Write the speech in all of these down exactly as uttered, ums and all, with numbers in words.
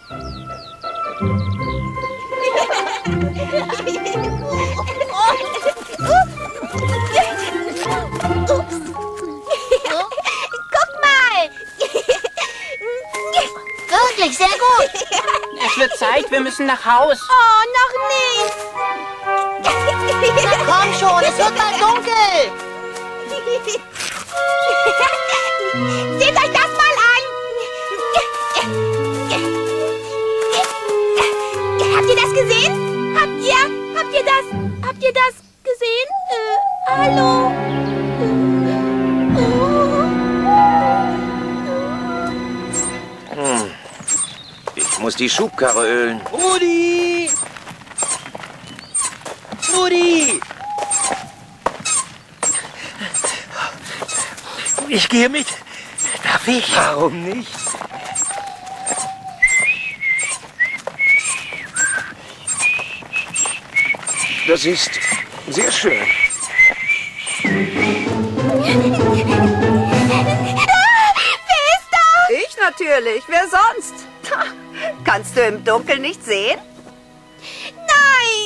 Wirklich, sehr gut. Es wird Zeit, wir müssen nach Haus. Oh, noch nicht. Na komm schon, es wird mal dunkel. Seht euch das mal an. Habt ihr das gesehen? Habt ihr, habt ihr das, habt ihr das gesehen? Äh, hallo? Hm. Ich muss die Schubkarre ölen. Rudi! Rudi! Ich gehe mit. Darf ich? Warum nicht? Das ist sehr schön. Ich natürlich. Wer sonst? Kannst du im Dunkeln nicht sehen? Nein!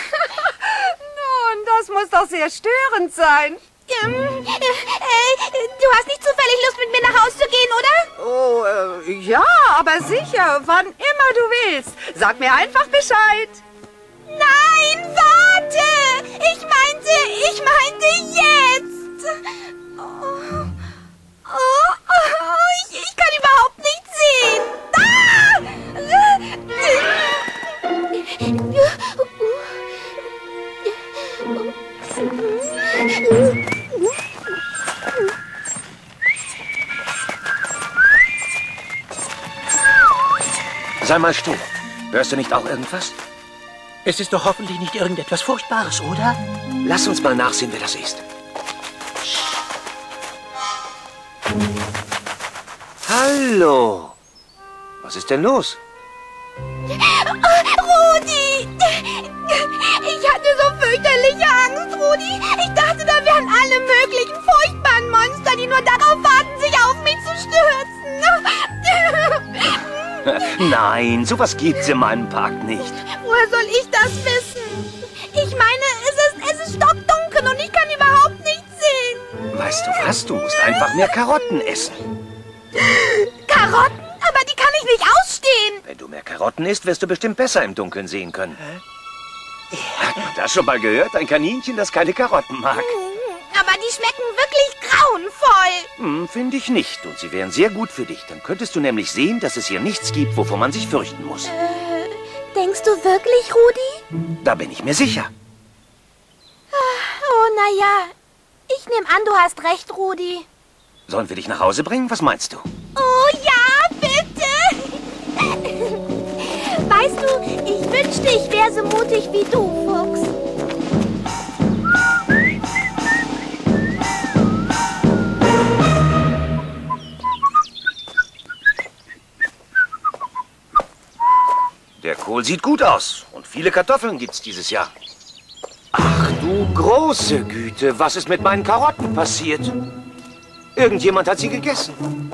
Nun, das muss doch sehr störend sein. Ähm, äh, äh, du hast nicht zufällig Lust, mit mir nach Hause zu gehen, oder? Oh, äh, ja, aber sicher, wann immer du willst. Sag mir einfach Bescheid. Nein, warte! Ich meinte, ich meinte jetzt! Oh, oh, oh ich, ich kann überhaupt nicht sehen! Ah! Sei mal still. Hörst du nicht auch irgendwas? Es ist doch hoffentlich nicht irgendetwas Furchtbares, oder? Lass uns mal nachsehen, wer das ist. Hallo. Was ist denn los? Rudi! Ich hatte so fürchterliche Angst, Rudi. Ich dachte, da wären alle möglichen furchtbaren Monster, die nur darauf warten, sich auf mich zu stürzen. Nein, sowas gibt's in meinem Park nicht. Woher soll ich das wissen? Ich meine, es ist, es ist stockdunkel und ich kann überhaupt nichts sehen. Weißt du was? Du musst einfach mehr Karotten essen. Karotten? Aber die kann ich nicht ausstehen. Wenn du mehr Karotten isst, wirst du bestimmt besser im Dunkeln sehen können. Hat man das schon mal gehört? Ein Kaninchen, das keine Karotten mag. Aber die schmecken wirklich grauenvoll. Hm, finde ich nicht. Und sie wären sehr gut für dich. Dann könntest du nämlich sehen, dass es hier nichts gibt, wovor man sich fürchten muss. Äh, denkst du wirklich, Rudi? Da bin ich mir sicher. Oh, na ja. Ich nehme an, du hast recht, Rudi. Sollen wir dich nach Hause bringen? Was meinst du? Oh ja, bitte. Weißt du, ich wünschte, ich wäre so mutig wie du, Fuchs. Der Kohl sieht gut aus. Und viele Kartoffeln gibt's dieses Jahr. Ach du große Güte, was ist mit meinen Karotten passiert? Irgendjemand hat sie gegessen.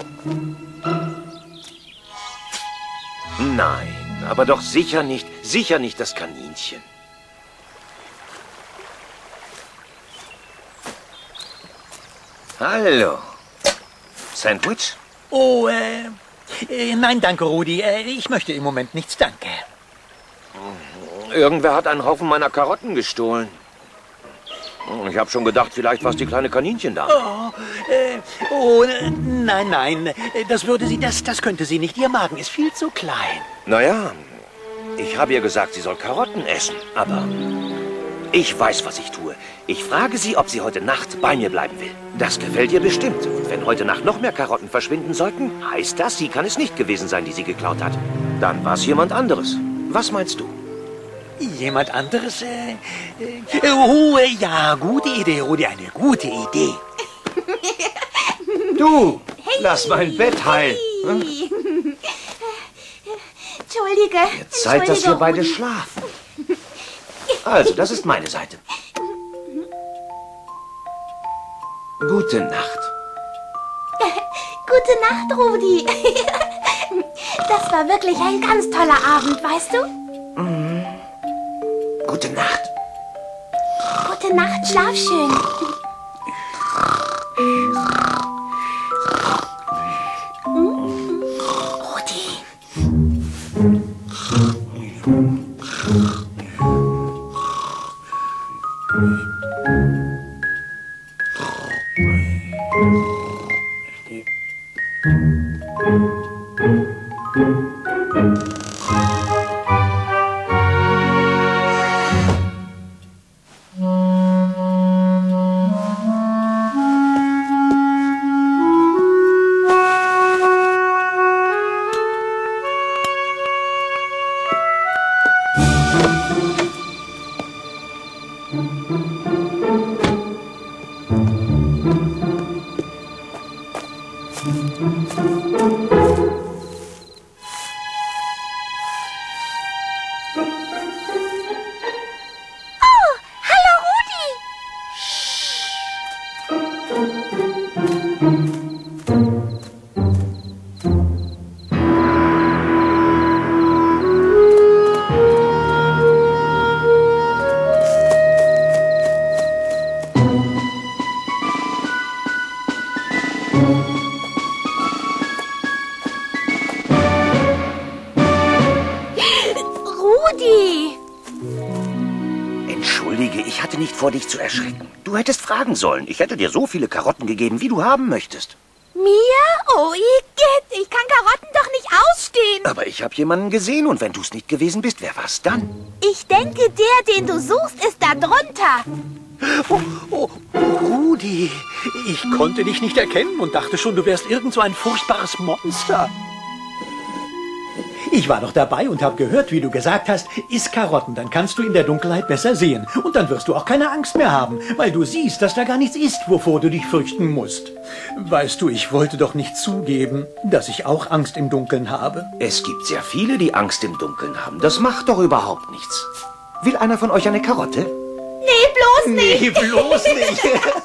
Nein, aber doch sicher nicht, sicher nicht das Kaninchen. Hallo. Sandwich? Oh, äh, äh, nein, danke, Rudi. Äh, ich möchte im Moment nichts, danke. Irgendwer hat einen Haufen meiner Karotten gestohlen. Ich habe schon gedacht, vielleicht war es die kleine Kaninchen da. Oh, äh, oh, nein, nein, das würde sie, das, das könnte sie nicht. Ihr Magen ist viel zu klein. Naja, ich habe ihr gesagt, sie soll Karotten essen, aber ich weiß, was ich tue. Ich frage sie, ob sie heute Nacht bei mir bleiben will. Das gefällt ihr bestimmt. Und wenn heute Nacht noch mehr Karotten verschwinden sollten, heißt das, sie kann es nicht gewesen sein, die sie geklaut hat. Dann war es jemand anderes. Was meinst du? Jemand anderes? Äh, äh, oh, ja, gute Idee, Rudi, eine gute Idee. Du, hey. Lass mein Bett heil. Hm? Entschuldige. Jetzt Zeit, dass wir beide schlafen. Also, das ist meine Seite. Gute Nacht. Gute Nacht, Rudi. Das Das war wirklich ein ganz toller Abend, weißt du? Mhm. Gute Nacht. Gute Nacht, schlaf schön. Rudi. Rudi! Entschuldige, ich hatte nicht vor, dich zu erschrecken. Du hättest fragen sollen. Ich hätte dir so viele Karotten gegeben, wie du haben möchtest. Mir? Oh, Igitt, ich kann Karotten doch nicht ausstehen. Aber ich habe jemanden gesehen und wenn du es nicht gewesen bist, wer war's dann? Ich denke, der, den du suchst, ist da drunter. Oh, oh, Rudi, ich konnte dich nicht erkennen und dachte schon, du wärst irgend so ein furchtbares Monster. Ich war doch dabei und habe gehört, wie du gesagt hast, iss Karotten, dann kannst du in der Dunkelheit besser sehen. Und dann wirst du auch keine Angst mehr haben, weil du siehst, dass da gar nichts ist, wovor du dich fürchten musst. Weißt du, ich wollte doch nicht zugeben, dass ich auch Angst im Dunkeln habe. Es gibt sehr viele, die Angst im Dunkeln haben. Das macht doch überhaupt nichts. Will einer von euch eine Karotte? Nee, bloß nicht. Nee, bloß nicht.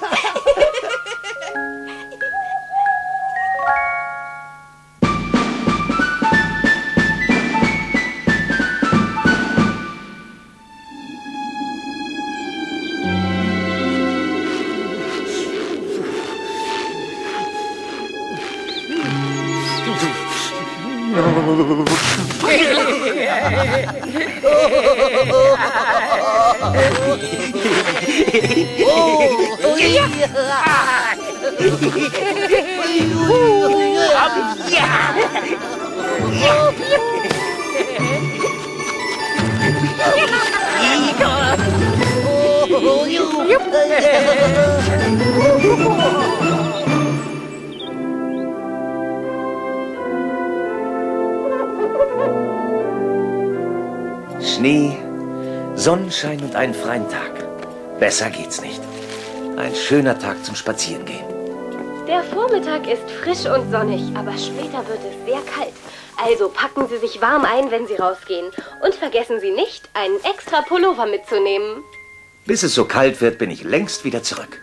Schnee, Sonnenschein und einen freien Tag. Besser geht's nicht. Ein schöner Tag zum Spazierengehen. Der Vormittag ist frisch und sonnig, aber später wird es sehr kalt. Also packen Sie sich warm ein, wenn Sie rausgehen. Und vergessen Sie nicht, einen extra Pullover mitzunehmen. Bis es so kalt wird, bin ich längst wieder zurück.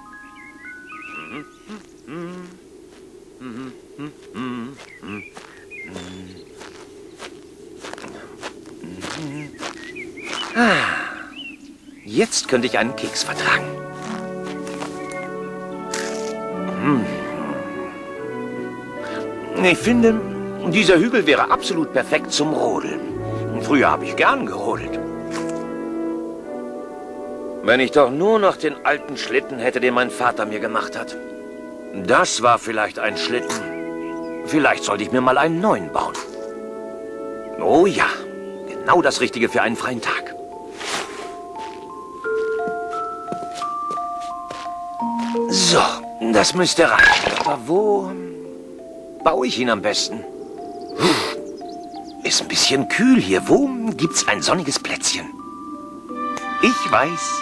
Ah, jetzt könnte ich einen Keks vertragen. Hm. Ich finde, dieser Hügel wäre absolut perfekt zum Rodeln. Früher habe ich gern gerodelt. Wenn ich doch nur noch den alten Schlitten hätte, den mein Vater mir gemacht hat. Das war vielleicht ein Schlitten. Vielleicht sollte ich mir mal einen neuen bauen. Oh ja, genau das Richtige für einen freien Tag. So, das müsste reichen. Aber wo baue ich ihn am besten? Ist ein bisschen kühl hier. Wo gibt's ein sonniges Plätzchen? Ich weiß.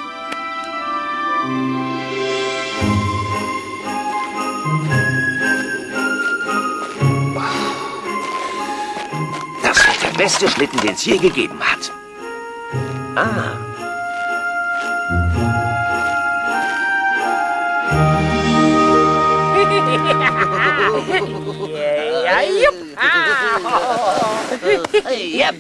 Das ist der beste Schlitten, den es je gegeben hat. Ah. Ja, jupp. Ah. Yep.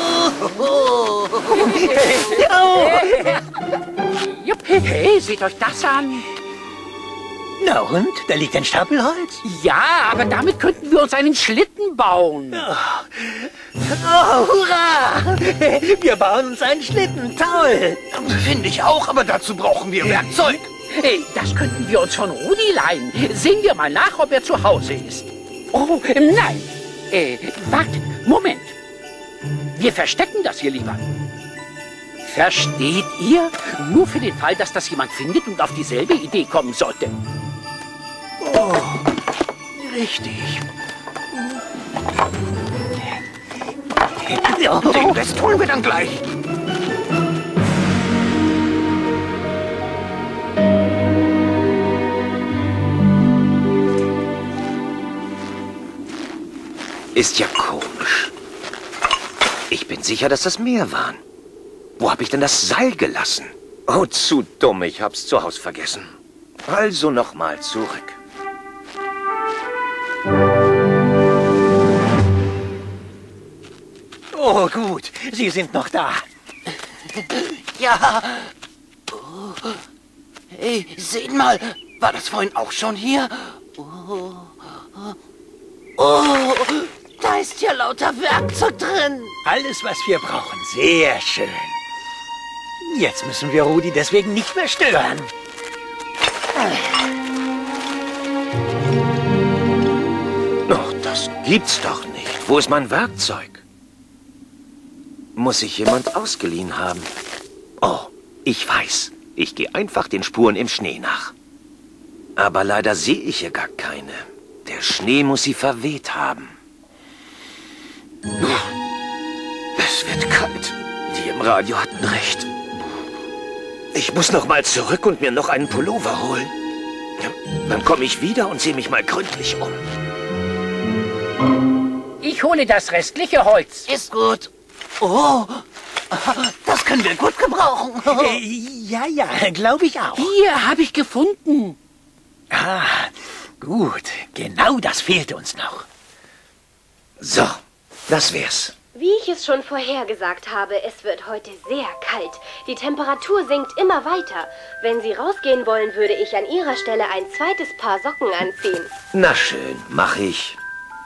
Jupp. Hey, seht euch das an. Na und? Da liegt ein Stapel Holz. Ja, aber damit könnten wir uns einen Schlitten bauen. Oh, hurra! Wir bauen uns einen Schlitten. Toll! Finde ich auch, aber dazu brauchen wir Werkzeug. Hey, das könnten wir uns von Rudi leihen. Sehen wir mal nach, ob er zu Hause ist. Oh, nein. Äh, wartet, Moment. Wir verstecken das hier lieber. Versteht ihr? Nur für den Fall, dass das jemand findet und auf dieselbe Idee kommen sollte. Oh, richtig. Den Rest holen wir dann gleich. Ist ja komisch. Ich bin sicher, dass das mehr waren. Wo habe ich denn das Seil gelassen? Oh, zu dumm, ich hab's zu Hause vergessen. Also nochmal zurück. Oh, gut. Sie sind noch da. Ja. Oh. Hey, seht mal. War das vorhin auch schon hier? Oh. Oh, da ist ja lauter Werkzeug drin. Alles, was wir brauchen. Sehr schön. Jetzt müssen wir Rudi deswegen nicht mehr stören. Oh, das gibt's doch nicht. Wo ist mein Werkzeug? Muss sich jemand ausgeliehen haben? Oh, ich weiß. Ich gehe einfach den Spuren im Schnee nach. Aber leider sehe ich hier gar keine. Der Schnee muss sie verweht haben. Es wird kalt. Die im Radio hatten recht. Ich muss noch mal zurück und mir noch einen Pullover holen. Dann komme ich wieder und sehe mich mal gründlich um. Ich hole das restliche Holz. Ist gut. Oh, das können wir gut gebrauchen. Äh, ja, ja, glaube ich auch. Hier habe ich gefunden. Ah, gut. Genau das fehlte uns noch. So, das wär's. Wie ich es schon vorhergesagt habe, es wird heute sehr kalt. Die Temperatur sinkt immer weiter. Wenn Sie rausgehen wollen, würde ich an Ihrer Stelle ein zweites Paar Socken anziehen. Na schön, mach ich.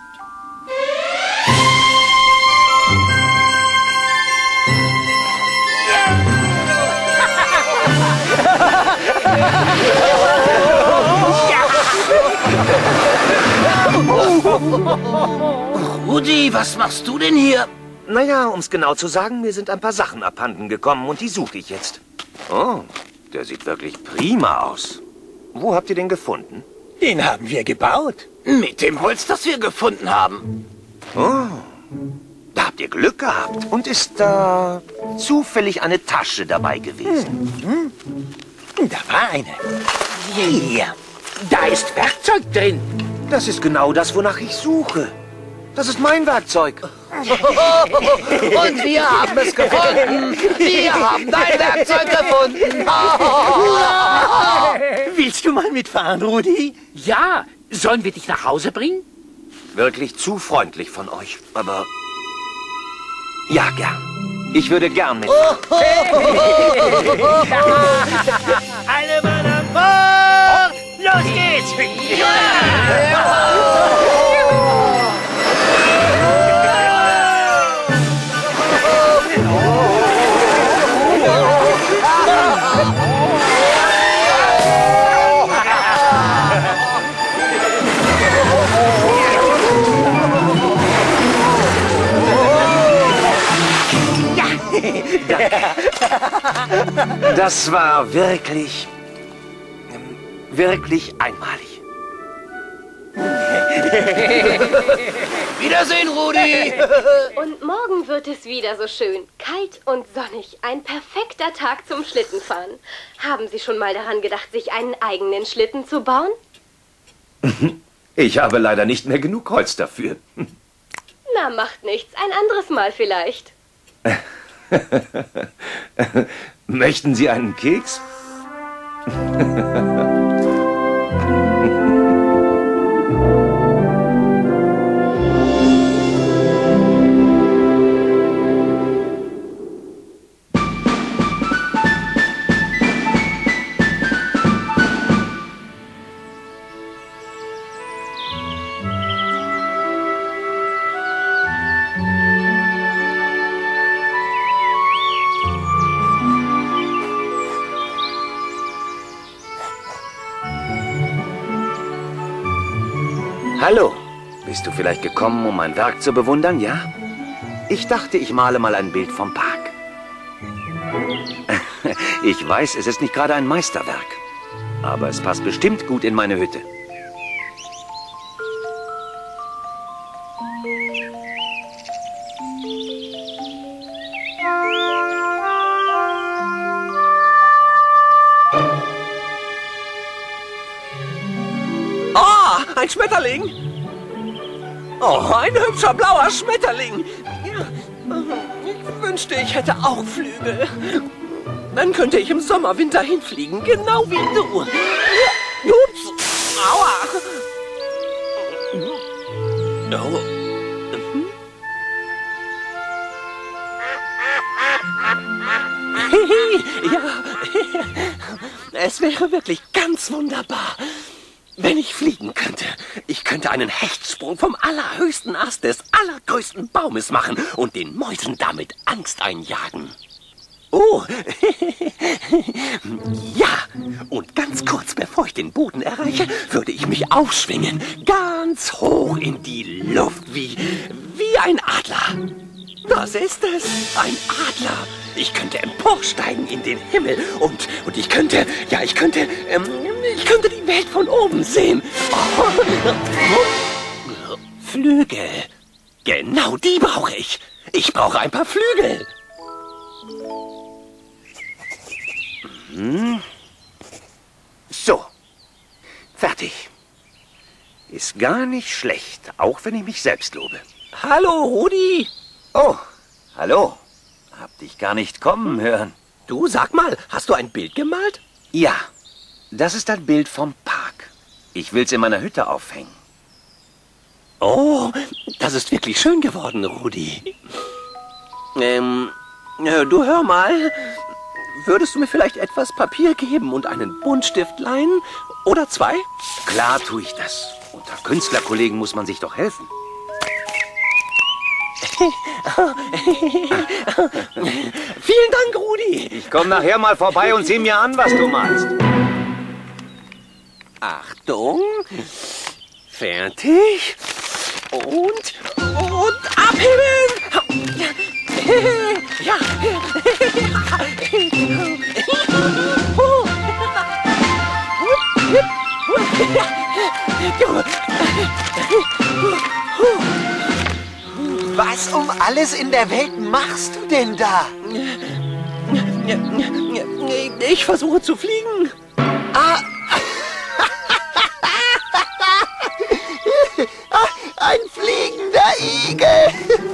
Rudi, was machst du denn hier? Naja, um's genau zu sagen, mir sind ein paar Sachen abhanden gekommen und die suche ich jetzt. Oh, der sieht wirklich prima aus. Wo habt ihr den gefunden? Den haben wir gebaut. Mit dem Holz, das wir gefunden haben. Oh, da habt ihr Glück gehabt. Und ist da zufällig eine Tasche dabei gewesen? Da war eine. Hier. Da ist Werkzeug drin. Das ist genau das, wonach ich suche. Das ist mein Werkzeug. Und wir haben es gefunden. Wir haben dein Werkzeug gefunden. Willst du mal mitfahren, Rudi? Ja, sollen wir dich nach Hause bringen? Wirklich zu freundlich von euch, aber... Ja, gern. Ich würde gern mit. Alle Mann an Bord! Los geht's! Das war wirklich, wirklich einmalig. Wiedersehen, Rudi. Und morgen wird es wieder so schön. Kalt und sonnig. Ein perfekter Tag zum Schlittenfahren. Haben Sie schon mal daran gedacht, sich einen eigenen Schlitten zu bauen? Ich habe leider nicht mehr genug Holz dafür. Na, macht nichts. Ein anderes Mal vielleicht. Möchten Sie einen Keks? Hallo. Bist du vielleicht gekommen, um mein Werk zu bewundern, ja? Ich dachte, ich male mal ein Bild vom Park. Ich weiß, es ist nicht gerade ein Meisterwerk. Aber es passt bestimmt gut in meine Hütte. Oh, ein Schmetterling! Oh, ein hübscher blauer Schmetterling! Ja, ich wünschte, ich hätte auch Flügel. Dann könnte ich im Sommer, Winter hinfliegen, genau wie du. Ups, aua! Oh. Ja, es wäre wirklich ganz wunderbar, wenn ich fliegen könnte. Ich könnte einen Hechtsprung vom allerhöchsten Ast des allergrößten Baumes machen und den Mäusen damit Angst einjagen. Oh, ja, und ganz kurz bevor ich den Boden erreiche, würde ich mich aufschwingen, ganz hoch in die Luft, wie, wie ein Adler. Das ist es, ein Adler. Ich könnte emporsteigen in den Himmel und, und ich könnte, ja, ich könnte, ähm, ich könnte die Welt von oben sehen. Oh. Flügel. Genau die brauche ich. Ich brauche ein paar Flügel. Hm. So. Fertig. Ist gar nicht schlecht, auch wenn ich mich selbst lobe. Hallo, Rudi. Oh, hallo. Hab dich gar nicht kommen hören. Du, sag mal, hast du ein Bild gemalt? Ja, das ist ein Bild vom Park. Ich will's in meiner Hütte aufhängen. Oh, das ist wirklich schön geworden, Rudi. Ähm, äh, du hör mal, würdest du mir vielleicht etwas Papier geben und einen Buntstift leihen? Oder zwei? Klar tue ich das. Unter Künstlerkollegen muss man sich doch helfen. Vielen Dank, Rudi. Ich komme nachher mal vorbei und sehe mir an, was du malst. Achtung. Fertig. Und, und abheben. Ja. Was um alles in der Welt machst du denn da? Ich versuche zu fliegen. Ah. Ein fliegender Igel.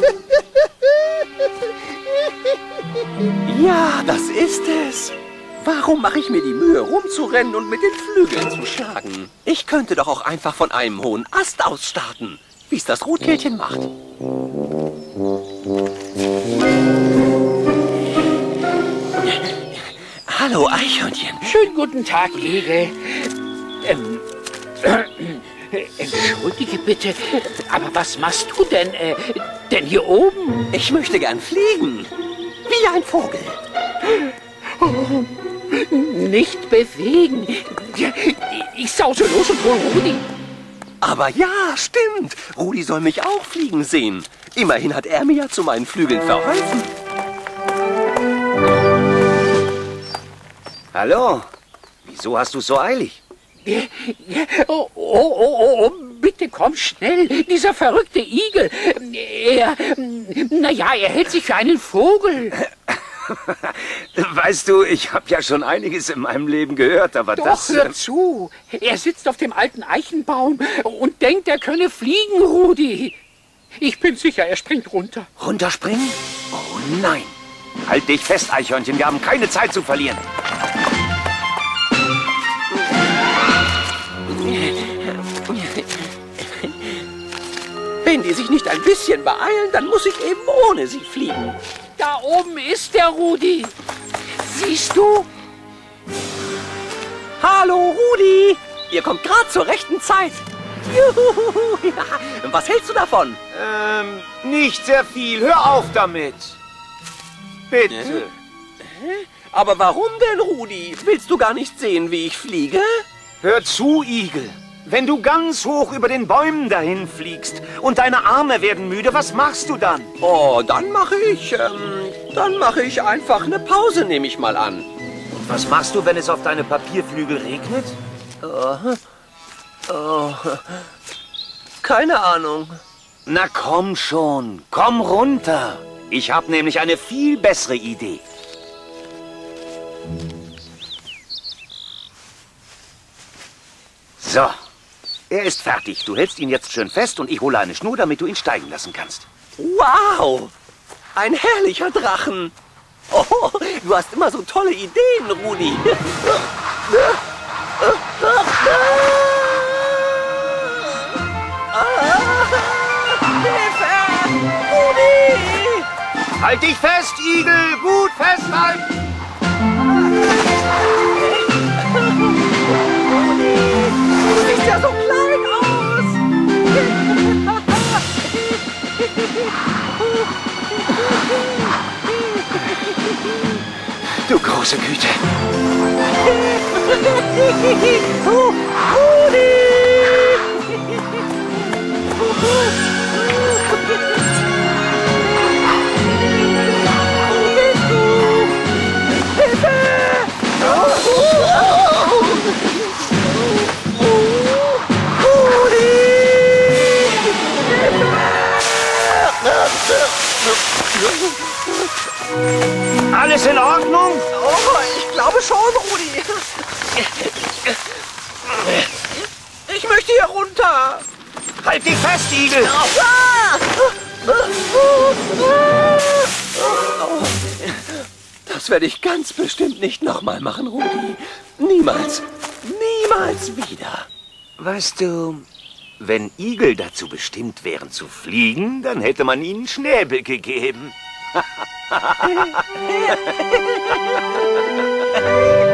Ja, das ist es. Warum mache ich mir die Mühe, rumzurennen und mit den Flügeln zu schlagen? Ich könnte doch auch einfach von einem hohen Ast aus starten, wie es das Rotkehlchen macht. Hallo, Eichhörnchen. Schönen guten Tag, Igel. Ähm, äh, entschuldige bitte, aber was machst du denn, äh, denn hier oben? Ich möchte gern fliegen, wie ein Vogel. Oh, nicht bewegen. Ich sause los und hol Rudi. Aber ja, stimmt. Rudi soll mich auch fliegen sehen. Immerhin hat er mir ja zu meinen Flügeln verholfen. Hallo. Wieso hast du es so eilig? Oh, oh, oh, oh, bitte komm schnell. Dieser verrückte Igel. Er, naja, er hält sich für einen Vogel. Weißt du, ich habe ja schon einiges in meinem Leben gehört, aber Doch, das... hör zu. Er sitzt auf dem alten Eichenbaum und denkt, er könne fliegen, Rudi. Ich bin sicher, er springt runter. Runterspringen? Oh nein. Halt dich fest, Eichhörnchen, wir haben keine Zeit zu verlieren. Wenn die sich nicht ein bisschen beeilen, dann muss ich eben ohne sie fliegen. Da oben ist der Rudi. Siehst du? Hallo, Rudi. Ihr kommt gerade zur rechten Zeit. Juhu. Ja. Was hältst du davon? Ähm, nicht sehr viel. Hör auf damit. Bitte. Äh? Aber warum denn, Rudi? Willst du gar nicht sehen, wie ich fliege? Hör zu, Igel. Wenn du ganz hoch über den Bäumen dahin fliegst und deine Arme werden müde, was machst du dann? Oh, dann mache ich, ähm, dann mache ich einfach eine Pause, nehme ich mal an. Und was machst du, wenn es auf deine Papierflügel regnet? Oh, oh, keine Ahnung. Na komm schon, komm runter. Ich habe nämlich eine viel bessere Idee. So, er ist fertig. Du hältst ihn jetzt schön fest und ich hole eine Schnur, damit du ihn steigen lassen kannst. Wow, ein herrlicher Drachen. Oh, du hast immer so tolle Ideen, Rudi. Hilfe! Rudi! Halt dich fest, Igel! Gut festhalten! Du siehst ja so klein aus! Du große Güte! Rudi! Alles in Ordnung? Oh, ich glaube schon, Rudi. Ich möchte hier runter. Halt dich fest, Igel! Das werde ich ganz bestimmt nicht nochmal machen, Rudi. Niemals. Niemals wieder. Weißt du, wenn Igel dazu bestimmt wären zu fliegen, dann hätte man ihnen Schnäbel gegeben.